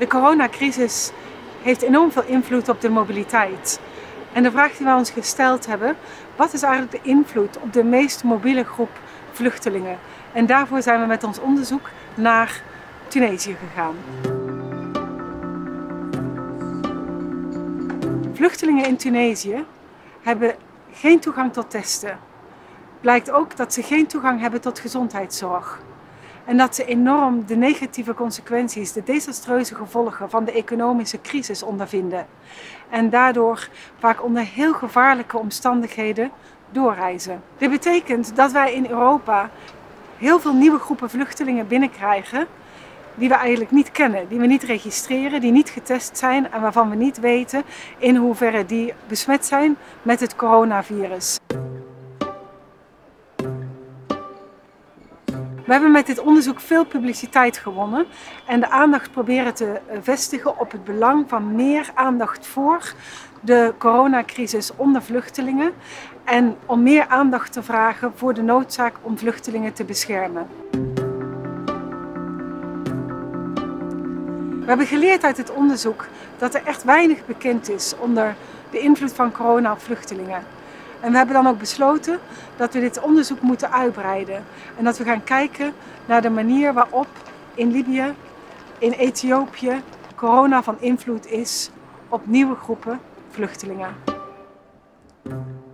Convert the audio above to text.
De coronacrisis heeft enorm veel invloed op de mobiliteit. En de vraag die wij ons gesteld hebben, wat is eigenlijk de invloed op de meest mobiele groep vluchtelingen? En daarvoor zijn we met ons onderzoek naar Tunesië gegaan. Vluchtelingen in Tunesië hebben geen toegang tot testen. Blijkt ook dat ze geen toegang hebben tot gezondheidszorg. En dat ze enorm de negatieve consequenties, de desastreuze gevolgen van de economische crisis ondervinden. En daardoor vaak onder heel gevaarlijke omstandigheden doorreizen. Dit betekent dat wij in Europa heel veel nieuwe groepen vluchtelingen binnenkrijgen die we eigenlijk niet kennen, die we niet registreren, die niet getest zijn en waarvan we niet weten in hoeverre die besmet zijn met het coronavirus. We hebben met dit onderzoek veel publiciteit gewonnen en de aandacht proberen te vestigen op het belang van meer aandacht voor de coronacrisis onder vluchtelingen en om meer aandacht te vragen voor de noodzaak om vluchtelingen te beschermen. We hebben geleerd uit het onderzoek dat er echt weinig bekend is onder de invloed van corona op vluchtelingen. En we hebben dan ook besloten dat we dit onderzoek moeten uitbreiden. En dat we gaan kijken naar de manier waarop in Libië, in Ethiopië, corona van invloed is op nieuwe groepen vluchtelingen.